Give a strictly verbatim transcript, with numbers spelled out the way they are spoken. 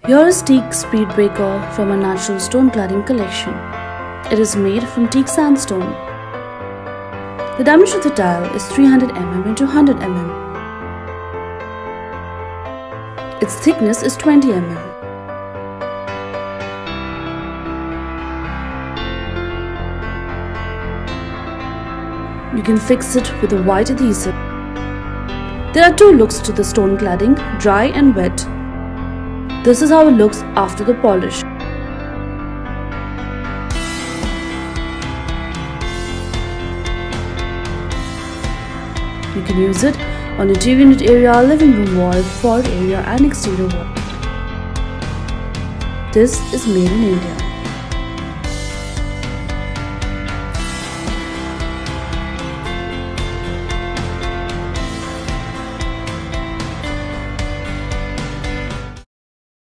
Here is Teak Speedbraker from a natural stone cladding collection. It is made from teak sandstone. The diameter of the tile is three hundred millimeters into one hundred millimeters. Its thickness is twenty millimeters. You can fix it with a white adhesive. There are two looks to the stone cladding, dry and wet. This is how it looks after the polish. You can use it on interior unit area, living room wall, forward area and exterior wall. This is made in India.